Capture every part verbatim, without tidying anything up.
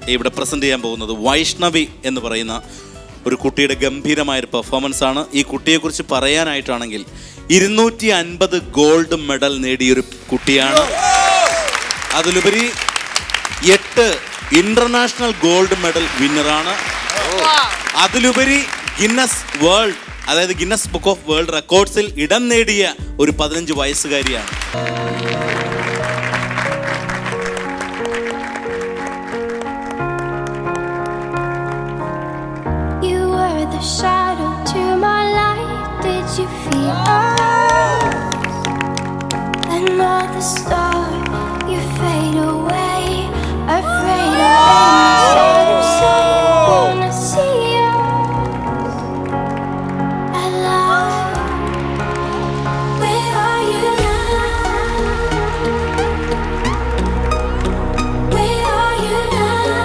ഇവിടെ പ്രസന്റ് ചെയ്യാൻ പോകുന്നത് വൈഷ്ണവി എന്ന് പറയുന്ന ഒരു കുട്ടിയുടെ ഗംഭീരമായൊരു പെർഫോമൻസ് ആണ്. ഈ കുട്ടിയെക്കുറിച്ച് പറയാനായിട്ടാണെങ്കിൽ ഇരുന്നൂറ്റി അൻപത് ഗോൾഡ് മെഡൽ നേടിയൊരു കുട്ടിയാണ്. അതിലുപരി എട്ട് ഇന്റർനാഷണൽ ഗോൾഡ് മെഡൽ വിന്നറാണ്. അതിലുപരി ഗിന്നസ് വേൾഡ് അതായത് ഗിന്നസ് ബുക്ക് ഓഫ് വേൾഡ് റെക്കോർഡ്സിൽ ഇടം നേടിയ ഒരു പതിനഞ്ച് വയസ്സുകാരിയാണ്. Shadow to my light, did you feel us? Another star, you fade away, afraid of being sad or sight. Wanna see us alive? Where are you now? Where are you now?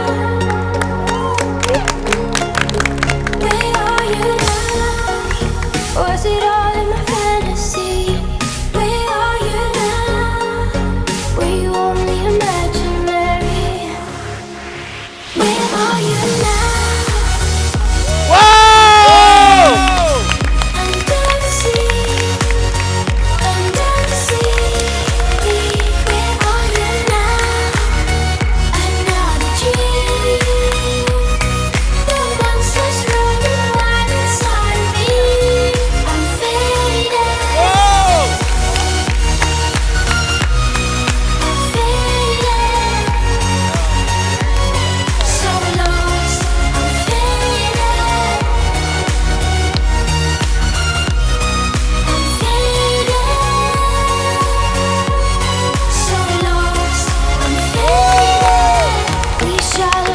Was it all in my fantasy? Where are you now? Were you only imaginary? Where are you now? Wow! Under the sea, under the sea. Where are you now? Another dream. The monsters running wild inside of me. I'm faded. Wow! I'm faded. So lost. I'm faded. I'm faded. So lost. I'm faded. We shall